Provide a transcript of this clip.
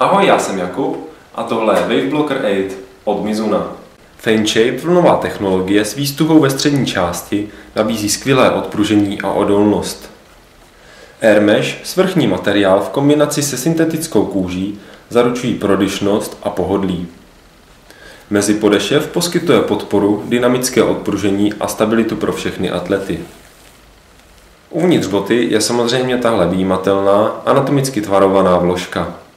Ahoj, já jsem Jakub a tohle je Wave Blocker 8 od Mizuna. FaneShape, vlnová technologie s výstuhou ve střední části, nabízí skvělé odpružení a odolnost. Airmesh, svrchní materiál v kombinaci se syntetickou kůží, zaručují prodyšnost a pohodlí. Mezipodešev poskytuje podporu, dynamické odpružení a stabilitu pro všechny atlety. Uvnitř boty je samozřejmě tahle vyjímatelná, anatomicky tvarovaná vložka.